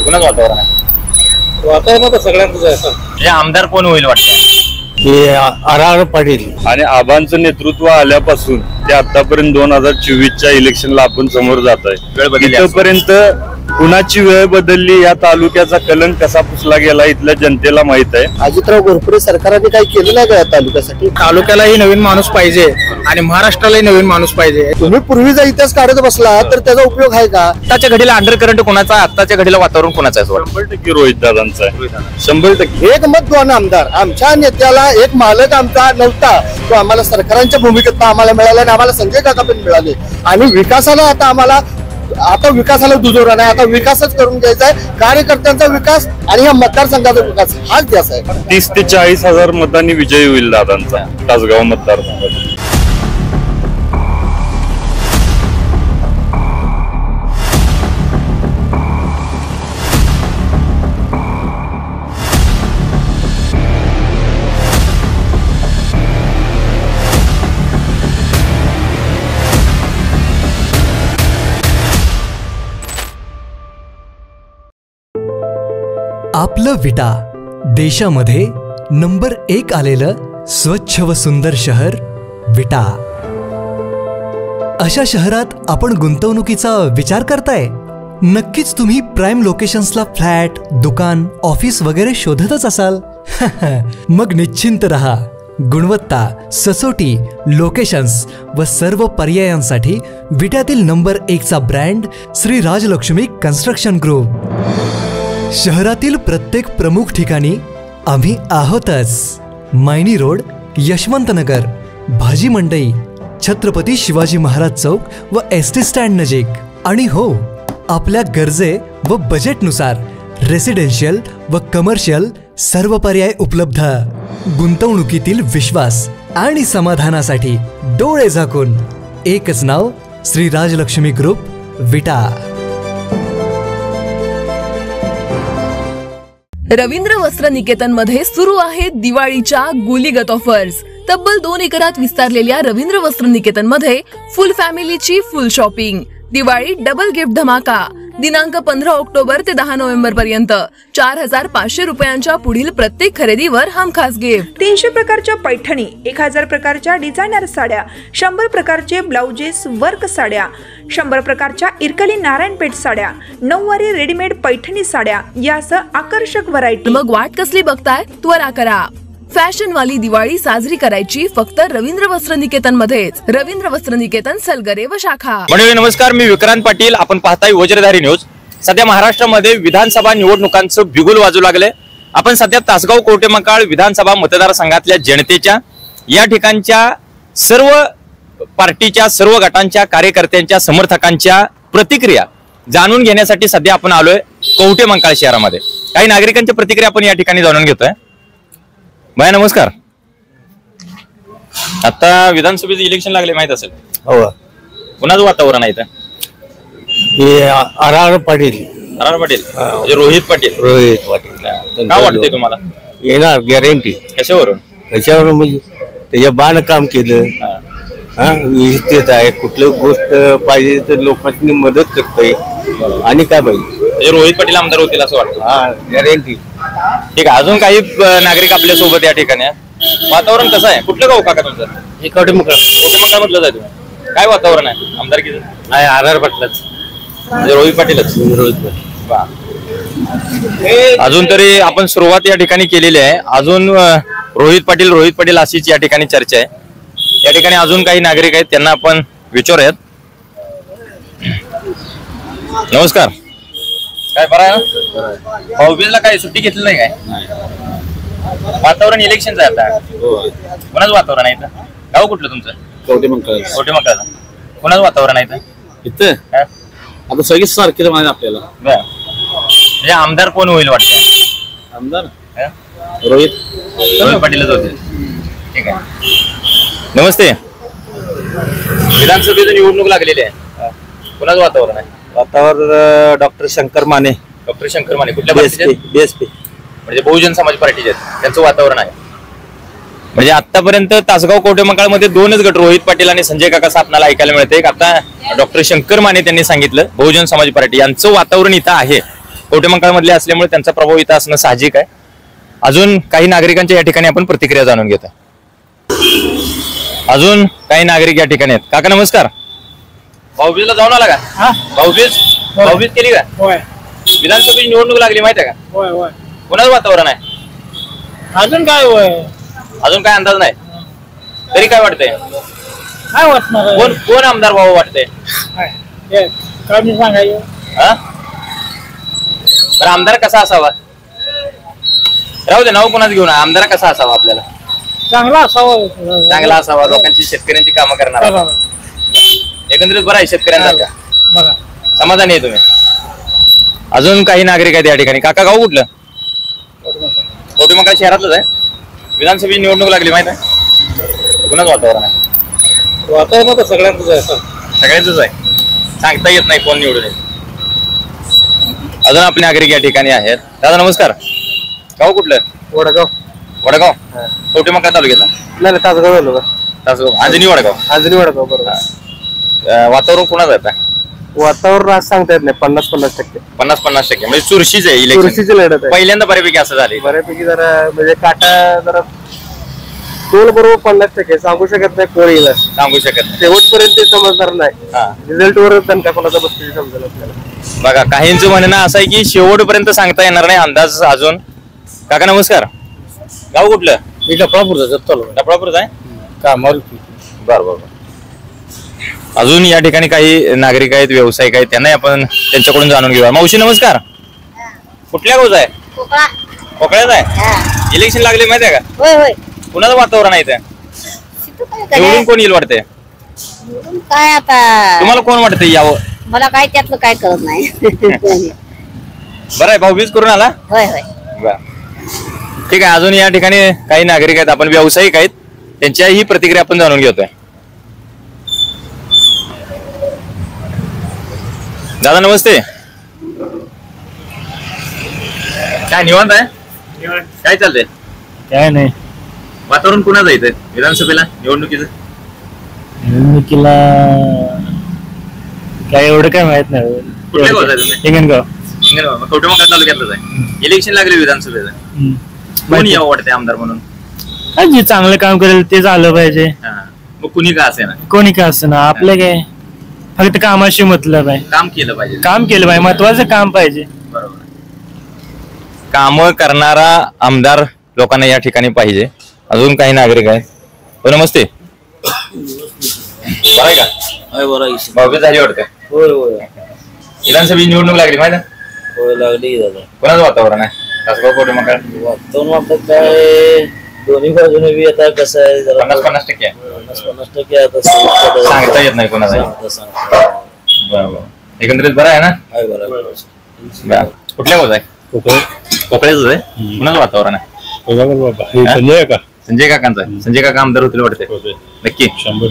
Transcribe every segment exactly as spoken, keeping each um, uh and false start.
कुणाचं वातावरण आहे? वातावरण तर सगळ्यांचं आहे सर. म्हणजे आमदार कोण होईल वाटतंय? R R Patil. आणि आबांचं नेतृत्व आल्यापासून ते आतापर्यंत दोन हजार चोवीसच्या इलेक्शनला आपण समोर जात आहे. वेळ बदलली इथपर्यंत कुणाची वेळ बदलली, या तालुक्याचा कलंक कसा पुसला गेला इथल्या जनतेला माहित आहे. अजितराव घोरपडे सरकारने काही केलं नाही का तालुक्यासाठी? तालुक्यालाही नवीन माणूस पाहिजे आणि महाराष्ट्रालाही नवीन माणूस पाहिजे. तुम्ही पूर्वीचा इतिहास काढत बसला तर त्याचा उपयोग आहे का? आताच्या घडीला अंडर करंट कोणाचा, आताच्या घडीला वातावरण कोणाचं आहे? शंभर टक्के रोहित दादांचा आहे. शंभर टक्के एक मत दोन आमदार. आमच्या नेत्याला एक मालक आमचा नव्हता, तो आम्हाला सरकारांच्या भूमिकेत आम्हाला मिळाला आणि आम्हाला संजय काका पण मिळाले. आणि विकासाला आता आम्हाला आता विकासाला दुजोरा नाही, आता विकासच करून घ्यायचा आहे. कार्यकर्त्यांचा विकास आणि या मतदारसंघाचा विकास हाच ध्यास आहे. तीस ते चाळीस हजार मतांनी विजय होईल दादांचा तासगाव मतदारसंघात. आपलं विटा, देशामध्ये नंबर एक आलेलं स्वच्छ व सुंदर शहर विटा. अशा शहरात आपण गुंतवणुकीचा विचार करताय? नक्कीच तुम्ही प्राइम लोकेशन्सला फ्लॅट, दुकान, ऑफिस वगैरे शोधतच असाल. मग निश्चिंत रहा. गुणवत्ता, सचोटी, लोकेशन्स व सर्व पर्यायांसाठी विट्यातील नंबर एकचा brand Shri Rajalakshmi construction group. शहरातील प्रत्येक प्रमुख ठिकाणी आम्ही आहोतच. मायनी रोड, यशवंतनगर, भाजी मंडई, छत्रपती शिवाजी महाराज चौक व एस टी स्टँड नजीक. आणि हो, आपल्या गरजे व बजेटनुसार रेसिडेन्शियल व कमर्शियल सर्व पर्याय उपलब्ध. गुंतवणुकीतील विश्वास आणि समाधानासाठी डोळे झाकून एकच नाव, श्री राजलक्ष्मी ग्रुप विटा. रवींद्र वस्त्र निकेतन मध्ये सुरू आहेत दिवाळीच्या गुलीगत ऑफर्स. तब्बल दोन एकरात विस्तारलेल्या रवींद्र वस्त्र निकेतन मध्ये फुल फॅमिलीची full shopping. Diwali double gift धमाका. दिनांक पंधरा ऑक्टोबर ते दहा नोव्हेंबर पर्यंत चार हजार पाचशे रुपयांच्या पुढील प्रत्येक खरेदीवर हमखास गिफ्ट. तीनशे प्रकारच्या पैठणी, एक हजार प्रकारच्या डिझायनर साड्या, शंभर प्रकारचे ब्लाउजेस वर्क साड्या, शंभर प्रकारच्या इरकली नारायणपेठ साड्या, नऊवारी रेडीमेड पैठणी साड्या यासह आकर्षक व्हरायटी. मग वाट कसली बघताय? त्वरा करा. फॅशन वाली दिवाळी साजरी करायची फक्त रवींद्र वस्त्र निकेतन मध्येच. रवींद्र वस्त्र निकेतन, सलगरे व शाखा. मंडळी नमस्कार, मी विक्रांत पाटील. आपण पाहताय वज्रधारी न्यूज. सध्या महाराष्ट्रामध्ये विधानसभा निवडणुकांचं बिगुल वाजू लागले. आपण सध्या तासगाव कवठेमहांकाळ विधानसभा मतदारसंघातल्या जनतेच्या, या ठिकाणच्या सर्व पार्टीच्या, सर्व गटांच्या कार्यकर्त्यांच्या, समर्थकांच्या प्रतिक्रिया जाणून घेण्यासाठी सध्या आपण आलोय कवठेमहांकाळ शहरामध्ये. काही नागरिकांच्या प्रतिक्रिया आपण या ठिकाणी जाणून घेतोय. भैया नमस्कार. आता विधानसभेचे इलेक्शन लागले, माहित असेल. हो. कुणाचं वातावरण आहे इथं? R R Patil. R R Patil म्हणजे रोहित पाटील. रोहित पाटील. काय वाटते तुम्हाला? येणार गॅरंटी. कशावरून? कशावरून म्हणजे त्याच्या बांधकाम केलं, हा व्यवस्थित आहे. कुठली गोष्ट पाहिजे तर लोकांनी मदत करतोय. आणि काय पाहिजे? म्हणजे रोहित पाटील आमदार होतील असं वाटतं. हा गॅरंटी. ठीक आहे. अजून काही नागरिक आपल्या सोबत या ठिकाणी आहेत. वातावरण कसं आहे? कुठलं गाव काका तुमचं? कवठेमहांकाळ. कवठेमहांकाळ मधलं आहे तुम्ही. काय वातावरण आहे आमदारकीचं? आहे आर आर पाटीलच. म्हणजे रोहित पाटीलच. रोहित पाटील. अजून तरी आपण सुरुवात या ठिकाणी केलेली आहे. अजून रोहित पाटील रोहित पाटील अशीच या ठिकाणी चर्चा आहे. या ठिकाणी अजून काही नागरिक आहेत, त्यांना आपण विचारूयात. नमस्कार. काय बरं आहे ना? भाऊबीजला काय सुट्टी घेतली नाही काय? वातावरण इलेक्शनचं आहे आता. कोणाचं वातावरण आहे इथं? गाव कुठलं तुमचं? कवठेमहांकाळ. कवठेमहांकाळ. कोणाचं वातावरण आहे इथं? इथं आता सगळीच सारखी माहिती आपल्याला. म्हणजे आमदार कोण होईल वाटतं? आमदार रोहित रोहित पाटीलच होते. ठीक आहे. नमस्ते. विधानसभेची निवडणूक लागलेली आहे. कोणाचं वातावरण आहे? वातावरण डॉक्टर शंकर माने. डॉक्टर शंकर माने कुठल्या बीएसपी. बीएसपी म्हणजे बहुजन समाज पार्टीचे आहेत, त्यांचं वातावरण आहे. म्हणजे आतापर्यंत तासगाव कवठेमहांकाळ मध्ये दोनच गट, रोहित पाटील आणि संजय काका, आपल्याला ऐकायला मिळते. आता डॉक्टर शंकर माने त्यांनी सांगितलं बहुजन समाज पार्टी यांचं वातावरण इथं आहे. कवठेमंकाळ मधले असल्यामुळे त्यांचा प्रभाव इथं असणं साहजिक आहे. अजून काही नागरिकांच्या या ठिकाणी आपण प्रतिक्रिया जाणून घेतो. अजून काही नागरिक या ठिकाणी आहेत. काका नमस्कार. भाऊबीजला जाऊन आला का? भाऊबीज भाऊबीज केली का? विधानसभेची निवडणूक लागली माहिती आहे का? कोणाचं वातावरण आहे? अजून काय होय अजून काय अंदाज नाही. तरी काय वाटतंय? काय वाटणार कोण कोण आमदार व्हावं वाटतंय? काय मी सांगायचं हा पण आमदार कसा असावा? राहू दे नाव कोणाच घेऊन. आमदार कसा असावा आपल्याला? चांगला असावं. चांगला असावा, लोकांची शेतकऱ्यांची कामं करणार. एकंदरीत बरं आहे शेतकऱ्यांचा. बघा समाधानी आहे तुम्ही? अजून काही नागरिक आहेत या ठिकाणी. काका गाव कुठलं? कवठेमंकाळ शहरातलंच आहे. विधानसभेची निवडणूक लागली माहित आहे? कुणाच वातावरण आहे? वातावरण तर सगळ्यांचंच आहे. सगळ्यांचंच आहे. सांगता येत नाही कोण निवडून येईल. अजून आपले नागरिक या ठिकाणी आहेत. दादा नमस्कार. गाव कुठलं? वडगाव. वडगाव कवठेमंकाळ तालुक्यातला? नाही तासगाव झालो. तासगाव अंजनी वडगाव. अंजनी वडगाव बरोबर. अं, वातावरण कुणाचं आहे आता? वातावरण आज सांगता येत नाही. पन्नास पन्नास टक्के पन्नास पन्नास टक्के म्हणजे चुरशीच आहे इलेक्शन. चुरशीची लढत आहे. पहिल्यांदा बऱ्यापैकी असं झाले. बऱ्यापैकी जरा म्हणजे काटा जरा कोण बरोबर पन्नास टक्के सांगू शकत नाही. कोण येईल सांगू शकत नाही. शेवटपर्यंत ते समजणार नाही. हा. रिझल्ट वर दणका कोणाचा बसते समजेल आपल्याला. बघा काहींचं म्हणणं असं आहे की शेवटपर्यंत सांगता येणार नाही अंदाज अजून. काका नमस्कार. गाव कुठलं? मी डफळापूरचा डफळापूरचा आहे. कामावर बरं बरं. अजून या ठिकाणी काही नागरिक आहेत, व्यावसायिक आहेत, त्यांनाही आपण त्यांच्याकडून जाणून घेऊया. मावशी नमस्कार. कुठल्या गावचा आहे? कोकळ्याचा आहे. इलेक्शन लागले माहिती आहे का? होय होय कुणाचं वातावरण आहे ते? निवडून कोण येईल वाटतंय? काय आता तुम्हाला कोण वाटतंय यावं? मला काय त्यातलं काय कळत नाही. बरं आहे. भाऊबीज करून आला? होय होय बरं ठीक आहे. अजून या ठिकाणी काही नागरिक आहेत, आपण व्यावसायिक आहेत, त्यांच्याही प्रतिक्रिया आपण जाणून घेतोय. दादा नमस्ते. काय निवांत आहे? काय चालतंय? काय नाही. वातावरण कुणाचं इथे विधानसभेला निवडणुकीचं? निवडणुकीला काय एवढं काय माहित नाही. कुठल्या गावात आहे तुम्ही? हिंगणगाव. हिंगणगाव. कवठेमंकाळ तालुक्यातलंच आहे. इलेक्शन लागले विधानसभेचं. कोण यावं वाटतंय आमदार म्हणून? काय जे चांगलं काम करेल तेच आलं पाहिजे. हा. मग कुणी का असे ना कोणी का असं ना आपलं काय फक्त कामाशी मतलब आहे. काम केलं पाहिजे. काम केलं पाहिजे. महत्वाचं काम पाहिजे. बरोबर. काम करणारा आमदार लोकांना या ठिकाणी पाहिजे. अजून काही नागरिक आहेत. हो नमस्ते. बरं आहे का? भाऊबीज झाली वाटतं? होय होय विधानसभेची निवडणूक लागली माहिती आहे? होय लागली दादा. कोणाचं वातावरण आहे? तासगाव कवठेमंकाळ वातावरण आपलं काय दोन्ही बाजूने बी आता कसं आहे जरा पन्नास पन्नास टक्के आहे. पन्नास पन्नास टक्के आता सांगता येत नाही कोणाचं. बरोबर. एकंदरीत बरं आहे ना? बरं. कुठल्या गावचं आहे? कोकळ्याच आहे. कुणाचं वातावरण आहे? संजय का संजय काकांचा आहे. संजय काका आमदार होतील वाटते? नक्की. शंभर.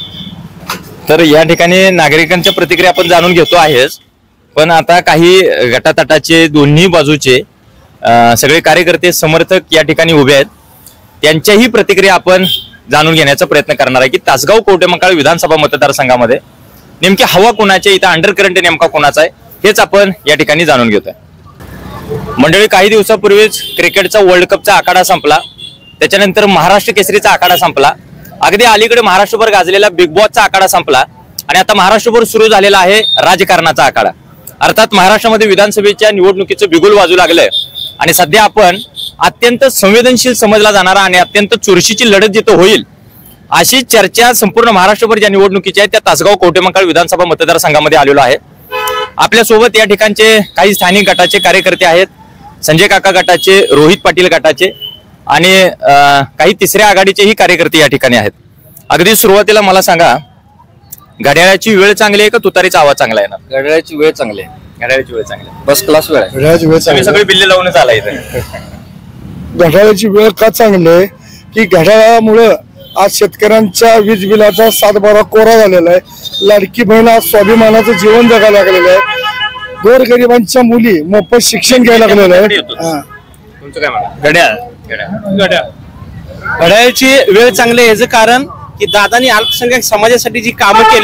तर या ठिकाणी नागरिकांच्या प्रतिक्रिया आपण जाणून घेतो आहेच, पण आता काही गटातटाचे दोन्ही बाजूचे अं, सगळे कार्यकर्ते समर्थक या ठिकाणी उभे आहेत. त्यांच्याही प्रतिक्रिया आपण जाणून घेण्याचा प्रयत्न करणार आहे की तासगाव कवठेमंकाळ विधानसभा मतदारसंघामध्ये नेमकी हवा कोणाची, इथं अंडर करंट नेमका कोणाचा आहे हेच आपण या ठिकाणी जाणून घेतोय. मंडळी, काही दिवसापूर्वीच क्रिकेटचा वर्ल्ड कपचा आखाडा संपला. त्याच्यानंतर महाराष्ट्र केसरीचा आखाडा संपला. अगदी अलीकडे महाराष्ट्रभर गाजलेला बिग बॉसचा आखाडा संपला आणि आता महाराष्ट्रभर सुरू झालेला आहे राजकारणाचा आखाडा. अर्थात महाराष्ट्रामध्ये विधानसभेच्या निवडणुकीचं बिगुल वाजू लागलंय आणि सध्या आपण अत्यंत संवेदनशील समजला जाणारा आणि अत्यंत चुरशीची लढत जिथं होईल अशी चर्चा संपूर्ण महाराष्ट्रभर ज्या निवडणुकीची आहे त्या तासगाव कवठेमंकाळ विधानसभा मतदारसंघामध्ये आलेलो आहे. आपल्यासोबत या ठिकाणचे काही स्थानिक गटाचे कार्यकर्ते आहेत. संजय काका गटाचे, रोहित पाटील गटाचे आणि काही तिसऱ्या आघाडीचेही कार्यकर्ते या ठिकाणी आहेत. अगदी सुरुवातीला मला सांगा, घड्याळाची वेळ चांगली आहे का तुतारीचा आवाज चांगला आहे? ना घड्याळाची वेळ चांगली आहे. घड्याळाची वेळ चांगली आहे. बस क्लास वेळ आहे. घड्याळाची वेळ तुम्ही सगळे बिल्ले लावूनच आला इथे. घड्याळाची वेळ का चांगली आहे की घड्याळामुळं आज शेतकऱ्यांच्या वीज बिलाचा सातबारा कोरा झालेला आहे. लाडकी बहीण आज स्वाभिमानाचं जीवन जगायला लागलेलं आहे. गोरगरिबांच्या मुली मोफत शिक्षण घ्यायला लागलेलं आहे. तुमचं काय म्हणणं? घड्याळ घड्याळ घड्याळाची वेळ चांगली आहे याचं कारण की दादानी अल्पसंख्याक समाजासाठी जी कामं केल्यात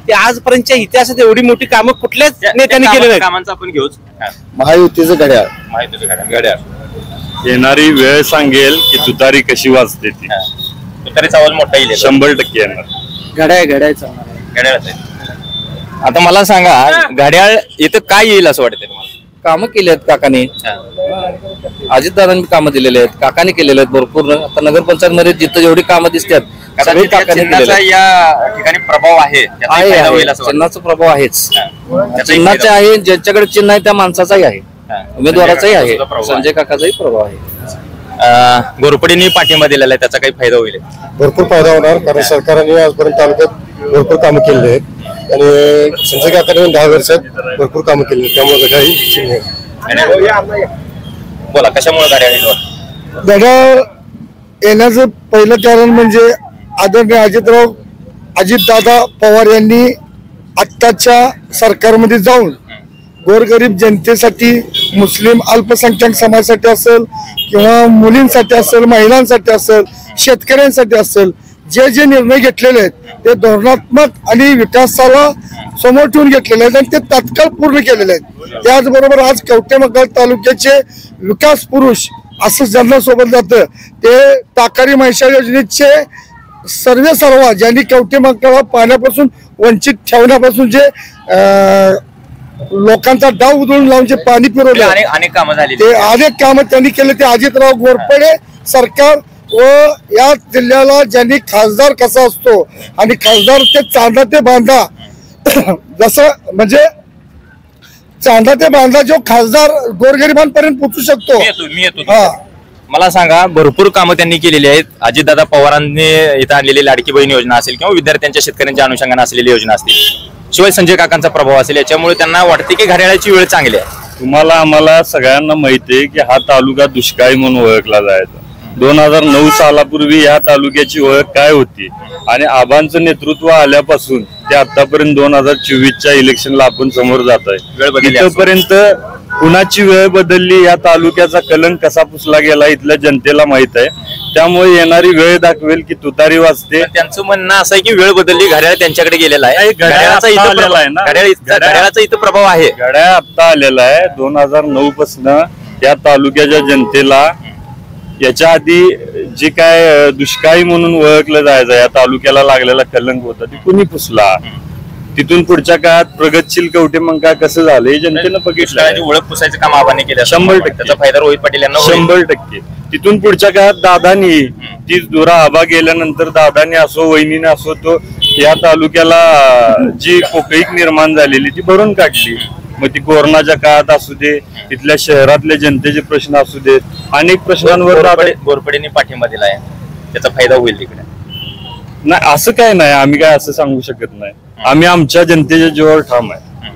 की आजपर्यंतच्या इतिहासात एवढी मोठी कामं कुठल्याच नेत्यांनी केली नाही. कामांचं आपण घेऊच. हा. महायुतीचं घड्याळ माहिती घड्याळ घड्याळ येणारी वेळ सांगेल की तुतारी कशी वाजते ती. तरी आवाज मोठा येईल. शंभर टक्के येणार. घड्याळ घड्याळचा घड्याळच आहे. आता मला सांगा घड्याळ इथं काय येईल असं वाटतंय तुम्हाला? कामं केली आहेत काकाने, अजितदादांनी कामं दिलेले आहेत, काकाने केलेले आहेत भरपूर. आता नगरपंचायत मध्ये जिथं जेवढी कामं दिसतात सगळी काकाने केलेले आहेत. या ठिकाणी प्रभाव आहे त्याचा आहे, फायदा आहे. होईल असं वाटतं. चिन्हाचा प्रभाव आहेच. त्याचाही चिन्हाचे फायदा आहे, ज्यांच्याकडे चिन्ह आहे त्या माणसाचाही आहे, हा. उमेदवाराचाही आहे, संजय काकांचा संजय काकाचाही प्रभाव आहे. अं, घोरपडींनी पाठिंबा दिलेला आहे त्याचा काही फायदा होईल? भरपूर फायदा होणार, कारण सरकारने आजपर्यंत तालुक्यात भरपूर कामं केलेली आहेत आणि संजय काकांनी दहा वर्षात भरपूर कामं केली आहेत, त्यामुळे घड्याळ बोला कशामुळे घड्याळ येईल? घड्याळ येण्याचं पहिलं कारण म्हणजे आदरणीय अजितराव अजितदादा पवार यांनी आत्ताच्या सरकारमध्ये जाऊन गोरगरीब जनतेसाठी, मुस्लिम अल्पसंख्याक समाजासाठी असेल किंवा मुलींसाठी असेल, महिलांसाठी असेल, शेतकऱ्यांसाठी असेल, जे जे निर्णय घेतलेले आहेत ते धोरणात्मक आणि विकासाला समोर ठेवून घेतलेले आहेत आणि ते तात्काळ पूर्ण केलेले आहेत. त्याचबरोबर आज कवठेमहांकाळ तालुक्याचे विकास पुरुष असं ज्यांना सोबत जातं ते ताकारी म्हैसा योजनेचे सर्वे सर्व ज्यांनी कवठेमहांकाळ पाण्यापासून वंचित ठेवण्यापासून जे लोकांचा डाव उधळून लावून जे पाणी फिरवले अनेक कामं झाली, ते अनेक कामं त्यांनी केले. ते अजितराव घोरपडे सरकार व या जिल्ह्याला ज्यांनी खासदार कसा असतो आणि खासदार ते चांदा ते बांधा जसं म्हणजे चांदा ते बांधा जो खासदार गोरगरिबांपर्यंत पोहोचू शकतो. मी येतो मी येतो मला सांगा भरपूर कामं त्यांनी केलेली आहेत. अजितदादा पवारांनी इथं आणलेली लाडकी बहीण योजना असेल किंवा विद्यार्थ्यांच्या शेतकऱ्यांच्या अनुषंगाने असलेली योजना असतील, शिवाय संजय काकांचा प्रभाव असेल, याच्यामुळे त्यांना वाटते की घड्याळाची वेळ चांगली आहे. तुम्हाला आम्हाला सगळ्यांना माहिती आहे की हा तालुका दुष्काळी म्हणून ओळखला जायचा. दोन हजार नऊ सालापूर्वी या तालुक्याची ओळख काय होती आणि आबांचं नेतृत्व आल्यापासून ते आतापर्यंत दोन हजार चोवीसच्या इलेक्शनला आपण समोर जात आहे. इथपर्यंत कुणाची वेळ बदलली, या तालुक्याचा कलंक कसा पुसला गेला इथल्या जनतेला माहित आहे. त्यामुळे येणारी वेळ दाखवेल की तुतारी वाजते. त्यांचं म्हणणं असं आहे की वेळ बदलली, घड्याळ त्यांच्याकडे गेलेला आहे. घड्याळाचा इथं प्रभाव आहे ना, घड्याळाचा इथं प्रभाव आहे. घड्याळ आता आलेला आहे. दोन हजार नऊ पासून या तालुक्याच्या जनतेला याच्या आधी जे काय दुष्काळी म्हणून ओळखलं जायचं या तालुक्याला लागलेला कलंक होता ते कुणी पुसला. तिथून पुढच्या काळात प्रगतशील कवठेमहांकाळ कसं झालं हे जनतेनं बघितलं. ओळख पुसायचं काम आबांनी केलं शंभर टक्के. त्याचा फायदा रोहित पाटील यांना शंभर टक्के. तिथून पुढच्या काळात दादानी ती दुरा आबा गेल्यानंतर दादानी असो वहिनीने असो तो या तालुक्याला जी पोकळीक निर्माण झालेली ती भरून काढली. मग ती कोरोनाच्या काळात असू दे, तिथल्या शहरातले जनतेचे प्रश्न असू देत, अनेक प्रश्नांवर गोरपडेंनी पाठिंबा दिला आहे, त्याचा फायदा होईल तिकडे. नाही असं काय नाही, आम्ही काय असं सांगू शकत नाही. आम्ही आमच्या जनतेच्या जीवावर ठाम आहे.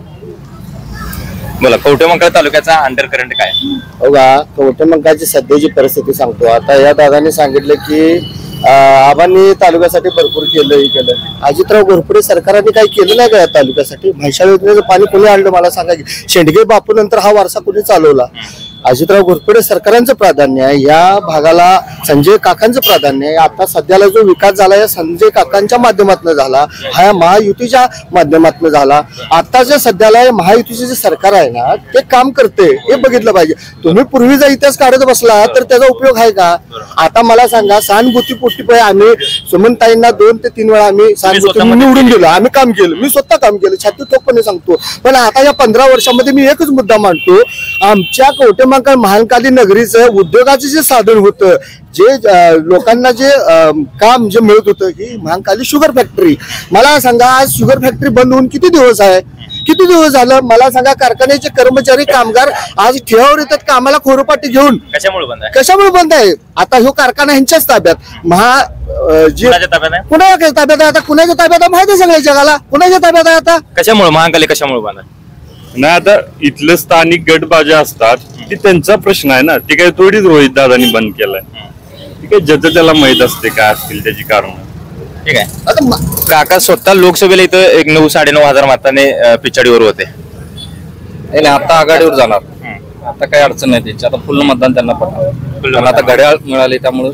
बोला कवठेमहांकाळ तालुक्याचा अंडर करंट काय? बघा कवठेमहांकाळची सध्याची परिस्थिती सांगतो. आता या दादाने सांगितलं की आबांनी तालुक्यासाठी भरपूर केलं हे केलं. अजितराव घोरपडे सरकारने काही केलं नाही का या तालुक्यासाठी? म्हैसा योजनेचं पाणी कोणी आणलं मला सांगा की? शेंडगे बापू नंतर हा वारसा कोणी चालवला? अजितराव घोरपडे सरकारांचं प्राधान्य आहे, या भागाला संजय काकांचं प्राधान्य आहे. आता सध्याला जो विकास झाला या संजय काकांच्या माध्यमातून झाला, हा महायुतीच्या माध्यमातून झाला. आताच्या सध्याला महायुतीचे जे सरकार आहे ना ते काम करते हे बघितलं पाहिजे. तुम्ही पूर्वीचा इतिहास काढत बसला तर त्याचा उपयोग आहे का? आता मला सांगा, सहानुभूती पोटी आम्ही सुमनताईंना दोन ते तीन वेळा आम्ही सहानुभूती निवडून दिलो, आम्ही काम केलं, मी स्वतः काम केलं, छाती ठोकपणे सांगतो. पण आता या पंधरा वर्षामध्ये मी एकच मुद्दा मांडतो, आमच्या कवठेमहांकाळ महाकाली नगरीचं उद्योगाचं जे साधन होतं, जे लोकांना जे काम जे मिळत होतं की महाकाली शुगर फॅक्टरी. मला सांगा आज शुगर फॅक्टरी बंद होऊन किती दिवस आहे? किती दिवस झालं मला सांगा? कारखान्याचे कर्मचारी कामगार आज ठेवावर येतात कामाला खोरोपाटी घेऊन. कशामुळे बंद आहे? कशामुळे बंद आहे? आता ह्यो कारखाना ह्यांच्याच ताब्यात, महा कुणाच्या ताब्यात आहे? कुणाच्या ताब्यात आहे? आता कुणाच्या ताब्यात आहे माहिती आहे सगळ्या जगाला? कुणाच्या ताब्यात आहे आता? कशामुळे महाकाली कशामुळे बंद आहे? नाही आता इथलं स्थानिक गटबाज्या असतात ती त्यांचा प्रश्न आहे ना, ते काही थोडीच रोहित दादांनी बंद केलाय. ठीक आहे, ज्याचं त्याला माहित असते काय असतील त्याची कारण. ठीक आहे. आता काका स्वतः लोकसभेला इथं एक नऊ साडे नऊ हजार मताने पिछाडीवर होते. नाही आता आघाडीवर जाणार. आता काही अडचण नाही त्यांची. आता फुल मतदान त्यांना पडणार. आता घड्याळ मिळाले त्यामुळे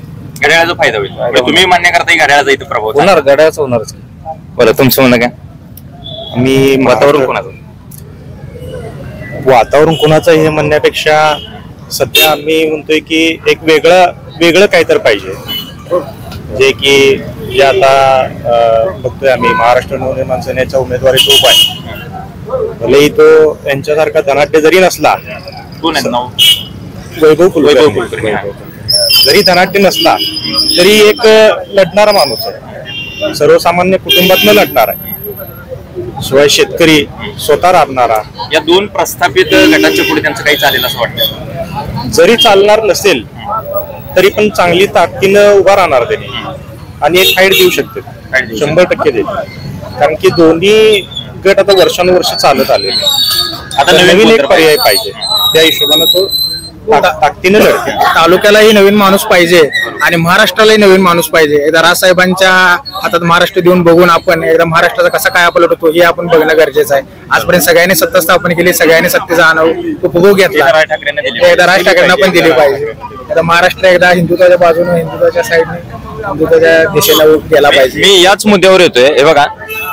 घड्याळाचा फायदा होईल. तुम्ही मान्य करता घड्याळाचा इथं प्रभाव होणार? घड्याळाचा होणारच. बरं तुमचं म्हणणं काय? मी वातावरण कोणाचं? वातावरण कोणाचं हे म्हणण्यापेक्षा सध्या आम्ही म्हणतोय की एक वेगळं वेगळं काहीतरी पाहिजे, जे की जे आता अं, बघतोय आम्ही महाराष्ट्र नवनिर्माण सेनेचा उमेदवारी उभा आहे. भलेही तो यांच्यासारखा धनाढ्य जरी नसला, कोण आहे नाव? वैभव कुलकर्णी. वैभव कुलकर्णी. वैभव कुलकर्णी. जरी धनाढ्य नसला तरी एक लढणारा माणूस आहे, सर्वसामान्य कुटुंबातनं लढणार आहे, शिवाय शेतकरी स्वतः राबणारा. या दोन प्रस्थापित गटांच्या पुढे त्यांचं काही चालेल असं वाटतं? जरी चालणार नसेल तरी पण चांगली ताकदीनं उभा राहणार त्यांनी आणि एक फाईट देऊ शकते, शंभर टक्के देईल. कारण की दोन्ही गट आता वर्षानुवर्ष चालत आलेले, आता नवीन एक पर्याय पाहिजे, त्या हिशोबानं तो ताकदीनं लढते. तालुक्यालाही नवीन माणूस पाहिजे आणि महाराष्ट्रालाही नवीन माणूस पाहिजे. एकदा राजसाहेबांच्या हातात महाराष्ट्र देऊन बघून आपण एकदा महाराष्ट्राचा कसा काय पलट होतो हे आपण बघणं गरजेचं आहे. आजपर्यंत सगळ्यांनी सत्ता स्थापन केली, सगळ्यांनी सत्तेचा अनुभव उपभोग घेतला, एकदा राज ठाकरेंना पण दिली पाहिजे. एकदा महाराष्ट्र एकदा हिंदुत्वाच्या बाजूने, हिंदुत्वाच्या साईडने, हिंदुत्वाच्या दिशेला गेला पाहिजे. मी याच मुद्द्यावर येतोय. हे बघा,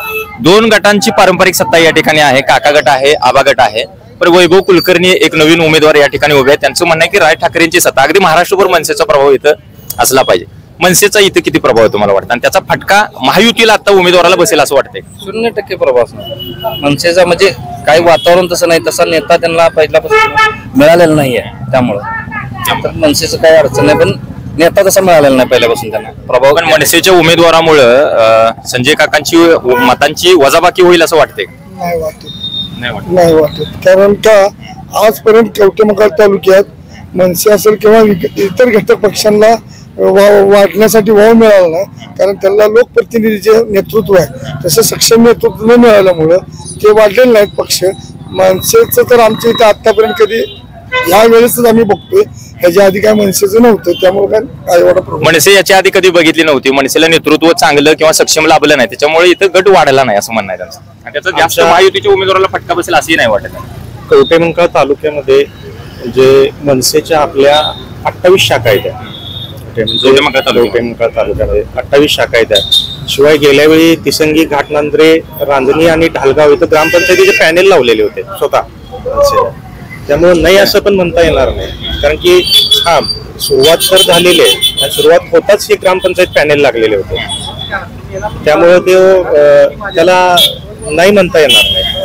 दोन गटांची पारंपरिक सत्ता या ठिकाणी आहे, काका गट आहे, आबा गट आहे. पण वैभव कुलकर्णी एक नवीन उमेदवार या ठिकाणी उभे आहेत. त्यांचं म्हणणं आहे की राज ठाकरेंची सत्ता अगदी महाराष्ट्रभर मनसेचा प्रभाव इथं असला पाहिजे. मनसेचा इथं किती प्रभाव आहे तुम्हाला वाटतं, आणि त्याचा फटका महायुतीला आता उमेदवाराला बसेल असं वाटतंय? शून्य टक्के प्रभाव असणार मनसेचा. म्हणजे काही वातावरण तसं नाही, तसा नेता त्यांना पहिल्यापासून मिळालेला नाहीये, त्यामुळं मनसेचं काही अडचण नाही, पण नेता तसा मिळालेला नाही पहिल्यापासून त्यांना प्रभाव. पण मनसेच्या उमेदवारामुळं संजय काकांची मतांची वजाबाकी होईल असं वाटतंय? नाही वाटत, नाही वाटत. नाही वाटत. कारण का आजपर्यंत कवठेमंकाळ तालुक्यात मनसे असेल किंवा इतर घटक पक्षांना वाव वाढण्यासाठी वाव मिळाला नाही, कारण त्यांना लोकप्रतिनिधीचे नेतृत्व आहे, तसं सक्षम नेतृत्व न मिळाल्यामुळं ते वाढलेले नाहीत पक्ष. मनसेचं तर आमच्या इथे आतापर्यंत कधी या वेळेसच आम्ही बघतोय, ह्याच्या आधी काय मनसेचं नव्हतं, त्यामुळे काय एवढा प्रॉब्लेम. मनसे याच्या आधी कधी बघितली नव्हती, मनसेला नेतृत्व चांगलं किंवा सक्षम लाभलं नाही, त्याच्यामुळे इथं गट वाढला नाही असं म्हणणं आहे त्यांचं. आणि त्याचा जास्त महायुतीच्या उमेदवाराला फटका बसेल असंही नाही वाटत. कवठेमंकाळ तालुक्यामध्ये जे मनसेच्या आपल्या अठ्ठावीस शाखा आहेत, कवठेमंकाळ तालुक्यामध्ये अठ्ठावीस शाखा आहेत. शिवाय गेल्या वेळी तिसंगी, घाटनांद्रे, रांजणी आणि ढालगाव इथं ग्रामपंचायतीचे पॅनेल लावलेले होते स्वतः. त्यामुळे नाही असं पण म्हणता येणार नाही, कारण की हा सुरुवात तर झालेली आहे आणि सुरुवात होताच हे ग्रामपंचायत पॅनेल लागलेले होते, त्यामुळे ते त्याला नाही म्हणता येणार नाही.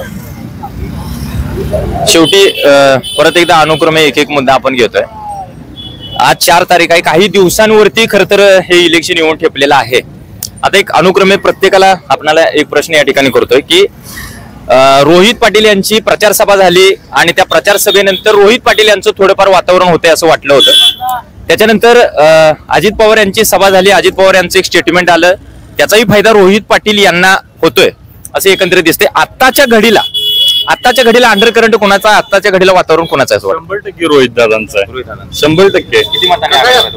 शेवटी परत एकदा अनुक्रमे एक एक मुद्दा आपण घेतोय. आज चार तारीख आहे, काही दिवसांवरती खर तर हे इलेक्शन येऊन ठेपलेलं आहे. आता एक अनुक्रमे प्रत्येकाला आपल्याला एक प्रश्न या ठिकाणी करतोय की रोहित पाटील यांची प्रचार सभा झाली आणि त्या प्रचार सभेनंतर रोहित पाटील यांचं थोडंफार वातावरण होतंय असं वाटलं होतं. त्याच्यानंतर अजित पवार यांची सभा झाली, अजित पवार यांचं एक स्टेटमेंट आलं, त्याचाही फायदा रोहित पाटील यांना होतोय असं एकंदरीत दिसते. आत्ताच्या घडीला आत्ताच्या घडीला अंडर करंट कोणाचा, आत्ताच्या घडीला वातावरण कोणाचं आहे? शंभर टक्के रोहित दादांचा आहे, शंभर टक्के. किती मतांनी?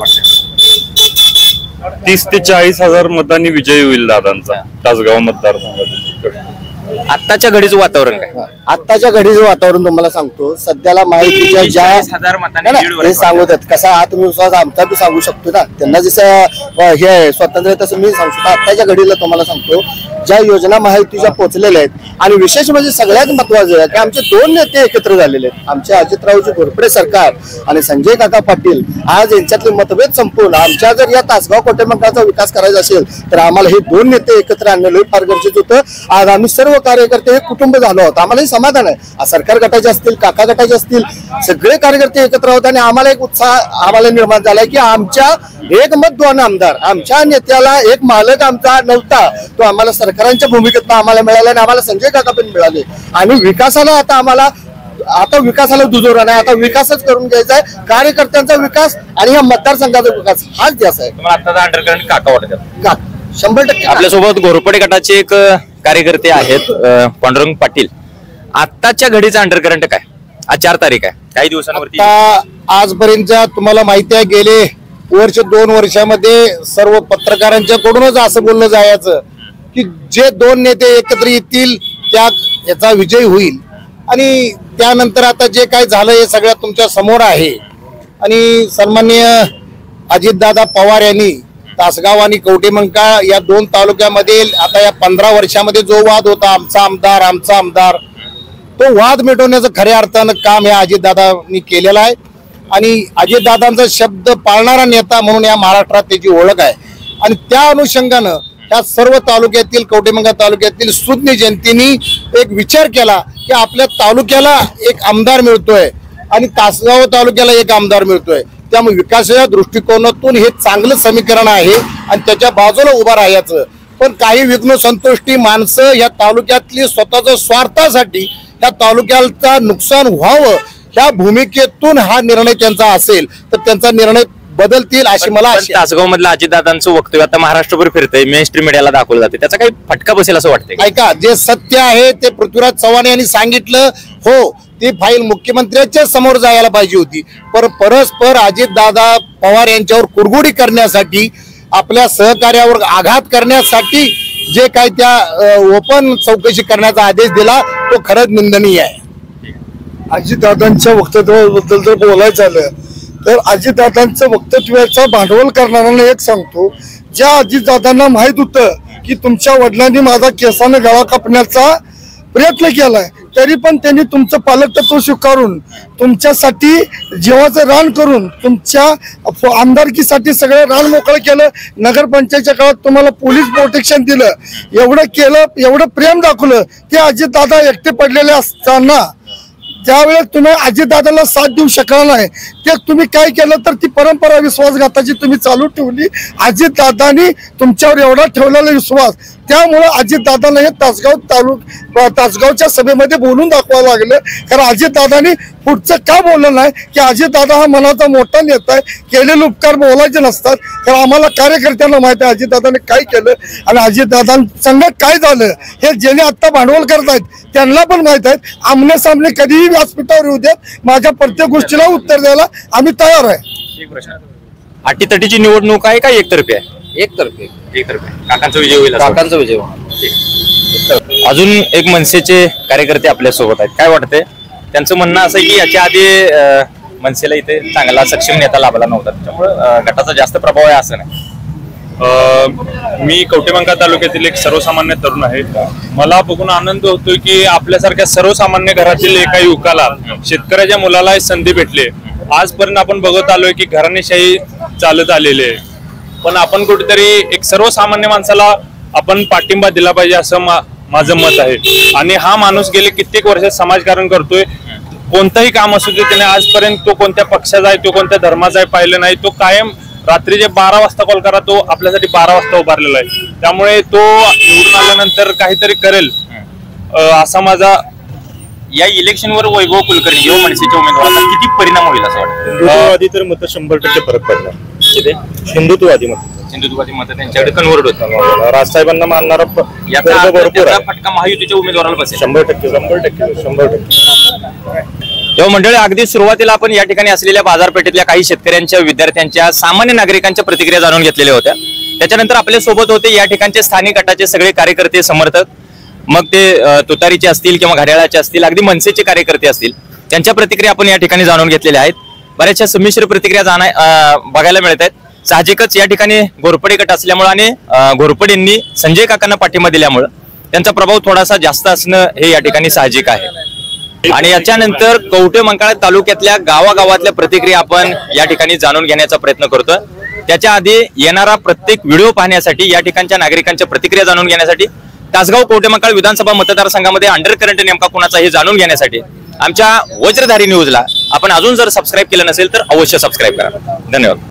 तीस ते चाळीस हजार मतांनी विजय होईल दादांचा तासगाव मतदारसंघात. आत्ताच्या घडीचं वातावरण काय? आत्ताच्या घडीचं वातावरण तुम्हाला सांगतो, सध्याला माहितीच्या ज्या हजार मतांनी हे सांगतात कसा आत्मविश्वास आमचा बी सांगू शकतो ना, त्यांना जसं हे आहे स्वातंत्र्य तसं मी सांगू शकतो. आत्ताच्या घडीला तुम्हाला सांगतो ज्या योजना माहितीच्या पोहोचलेल्या आहेत, आणि विशेष म्हणजे सगळ्यात महत्वाचं आहे की आमचे दोन नेते एकत्र झालेले आहेत, आमचे अजितरावजी घोरपडे सरकार आणि संजय काका पाटील. आज यांच्यातले मतभेद संपून आमच्या जर या तासगाव कोटेमंकाळचा विकास करायचा असेल तर आम्हाला हे दोन नेते एकत्र आणणं फार गरजेचं होतं. आज आम्ही सर्व कार्यकर्ते हे कुटुंब झालो आहोत, आम्हालाही समाधान आहे. सरकार गटाचे असतील, काका गटाचे असतील, सगळे कार्यकर्ते एकत्र आहोत आणि आम्हाला एक उत्साह आम्हाला निर्माण झालाय की आमच्या एक मत दोन आमदार, आमच्या नेत्याला एक मालक आमचा नव्हता, तो आम्हाला सरकारांच्या भूमिकेत आम्हाला मिळाला आणि आम्हाला संजय काका पण मिळाले. आणि विकासाला आता आम्हाला आता विकासाला दुजोरा नाही, आता विकासच करून घ्यायचा आहे, कार्यकर्त्यांचा विकास आणि या मतदारसंघाचा विकास हाच ध्यास आहे. आत्ताचा अंडरकरंट काका वाटत? शंभर टक्के. आपल्यासोबत घोरपडे गटाचे एक कार्यकर्ते आहेत पांडुरंग पाटील. आत्ताच्या घडीचा अंडरकरंट काय? आज चार तारीख आहे, काही दिवसांवरती आजपर्यंत तुम्हाला माहिती आहे गेले वर्ष दोन वर्षामध्ये सर्व पत्रकारांच्या कडूनच असं बोललं जायचं की जे दोन नेते एकत्र येतील त्या याचा विजय होईल, आणि त्यानंतर आता जे काय झालं हे सगळं तुमच्या समोर आहे. आणि सन्माननीय अजितदादा पवार यांनी तासगाव आणि कवठेमंकाळ या दोन तालुक्यामध्ये आता या पंधरा वर्षामध्ये जो वाद होता, आमचा आमदार आमचा आमदार, तो वाद मिटवण्याचं खऱ्या अर्थानं काम या अजितदादांनी केलेलं आहे. आणि अजितदादांचा शब्द पाळणारा नेता म्हणून या महाराष्ट्रात त्याची ओळख आहे. आणि त्या अनुषंगानं या सर्व तालुक्यातील कवठेमंकाळ तालुक्यातील सुज्ञ जनतेने एक विचार केला की आपल्या तालुक्याला एक आमदार मिळतोय आणि तासगाव तालुक्याला एक आमदार मिळतोय, त्यामुळे विकासाच्या दृष्टिकोनातून हे चांगलं समीकरण आहे आणि त्याच्या बाजूला उभा राहायचं. पण काही विघ्न संतुष्टी माणसं या तालुक्यातली स्वतःच्या स्वार्थासाठी या तालुक्याचा नुकसान व्हावं ह्या भूमिकेतून हा निर्णय त्यांचा असेल तर त्यांचा निर्णय बदलतील अशी मला आशा. तासगाव मधलं अजितदादांचं वक्तव्य आता महाराष्ट्रभर फिरतंय, मेन स्ट्रीम मीडियाला दाखवलं जाते, त्याचा काही फटका बसेल असं वाटतंय? ऐका, जे सत्य आहे ते पृथ्वीराज चव्हाण यांनी सांगितलं. हो, ती फाईल मुख्यमंत्र्यांच्या समोर जायला पाहिजे होती, पण परस्पर अजितदादा पवार यांच्यावर कुरघोडी करण्यासाठी, आपल्या सहकार्यावर आघात करण्यासाठी जे काय त्या ओपन चौकशी करण्याचा आदेश दिला तो खरंच निंदनीय आहे. अजितदादांच्या वक्तव्याबद्दल जर बोलायचं झालं तर अजितदादांचं वक्तव्याचं भांडवल करणाऱ्यांना एक सांगतो, ज्या अजितदादांना माहित होतं की तुमच्या वडिलांनी माझा केसाने गळा कापण्याचा प्रयत्न केलाय, तरी पण त्यांनी तुमचं पालक तत्व स्वीकारून तुमच्यासाठी जीवाचं रान करून तुमच्या आमदारकीसाठी सगळं रान मोकळं केलं. नगरपंचायतच्या काळात तुम्हाला पोलीस प्रोटेक्शन दिलं, एवढं केलं, एवढं प्रेम दाखवलं. ते अजितदादा एकटे पडलेले असताना त्यावेळेस तुम्ही अजितदादाला साथ देऊ शकला नाही. ते तुम्ही काय केलं तर ती परंपरा विश्वासघाताची तुम्ही चालू ठेवली. अजितदादांनी तुमच्यावर एवढा ठेवलेला विश्वास, त्यामुळे अजितदादांना हे तासगाव तालुक तासगावच्या सभेमध्ये बोलून दाखवावं लागलं. कारण अजितदादांनी पुढचं का बोललं नाही की अजितदादा हा मनाचा मोठा नेता आहे, केलेले उपकार बोलायचे नसतात. कारण आम्हाला कार्यकर्त्यांना माहिती आहे अजितदादांनी काय केलं आणि अजितदादांसंग काय झालं हे ज्याने आत्ता भांडवल करतायत त्यांना पण माहित आहे. आमने सामने कधीही व्यासपीठावर येऊ देत, माझ्या प्रत्येक गोष्टीला उत्तर द्यायला आम्ही तयार आहे. एक प्रश्न, अटीतटीची निवडणूक आहे का एकतर्फी आहे? एकतर्फे एकतर्फी. काकांचा विजय होईल? काकांचा विजय होणार. अजून एक मनसेचे कार्यकर्ते आपल्या सोबत आहेत, काय वाटतंय? त्यांचं म्हणणं असं की याच्या आधी मनसेला इथे चांगला सक्षम नेता लाभला नव्हता, त्यामुळे गटाचा जास्त प्रभाव आहे असं नाही. मी कवठेमंकाळ तालुक्यातील एक सर्वसामान्य तरुण आहे. मला बघून आनंद होतोय की आपल्यासारख्या सर्वसामान्य घरातील एका युवकाला, शेतकऱ्याच्या मुलाला संधी भेटली. आजपर्यंत आपण बघत आलोय की घराणेशाही चालत आलेली आहे, पण आपण कुठेतरी एक सर्वसामान्य माणसाला आपण पाठिंबा दिला पाहिजे असं मा, माझं मत आहे. आणि हा माणूस गेले कित्येक वर्ष समाजकारण करतोय. कोणतंही काम असू दे, त्याने आजपर्यंत तो कोणत्या पक्षाचा आहे, तो कोणत्या धर्माचा आहे पाहिलं नाही. तो कायम रात्रीचे बारा वाजता कॉल करा, तो आपल्यासाठी बारा वाजता उभारलेला आहे. त्यामुळे तो निवडून आल्यानंतर काहीतरी करेल असा माझा. या इलेक्शनवर वैभव कुलकर्णी किंवा मनसेच्या उमेदवाराचा किती परिणाम होईल असं वाटतं? हिंदुत्ववादी तर मत शंभर टक्के फरक पडला. हिंदुत्ववादी मत हिंदुत्ववादी मत त्यांच्याकडे कन्व्हर्ट होतं. राजसाहेबांना मानणारा याचा भरपूर फटका महायुतीच्या उमेदवाराला बसेल. शंभर टक्के शंभर टक्के शंभर टक्के तेव्हा मंडळी, अगदी सुरुवातीला आपण या ठिकाणी असलेल्या बाजारपेठेतल्या काही शेतकऱ्यांच्या, विद्यार्थ्यांच्या, सामान्य नागरिकांच्या प्रतिक्रिया जाणून घेतलेल्या होत्या. त्याच्यानंतर आपल्या सोबत होते या ठिकाणचे स्थानिक गटाचे सगळे कार्यकर्ते, समर्थक, मग ते तुतारीचे असतील किंवा घड्याळाचे असतील, अगदी मनसेचे कार्यकर्ते असतील, त्यांच्या प्रतिक्रिया आपण या ठिकाणी जाणून घेतलेल्या आहेत. बऱ्याचशा संमिश्र प्रतिक्रिया जाणार बघायला मिळत आहेत. साहजिकच या ठिकाणी घोरपडे गट असल्यामुळे आणि घोरपडेंनी संजय काकांना पाठिंबा दिल्यामुळे त्यांचा प्रभाव थोडासा जास्त असणं हे या ठिकाणी साहजिक आहे. आणि याच्यानंतर कवठेमंकाळ तालुक्यातल्या गावागावातल्या प्रतिक्रिया आपण या ठिकाणी जाणून घेण्याचा प्रयत्न करतोय. त्याच्या आधी येणारा प्रत्येक व्हिडिओ पाहण्यासाठी, या ठिकाणच्या नागरिकांच्या प्रतिक्रिया जाणून घेण्यासाठी, तासगाव कवठेमंकाळ विधानसभा मतदारसंघामध्ये अंडर करंट नेमका कोणाचा हे जाणून घेण्यासाठी आमच्या वज्रधारी न्यूजला आपण अजून जर सबस्क्राईब केलं नसेल तर अवश्य सबस्क्राईब करा. धन्यवाद.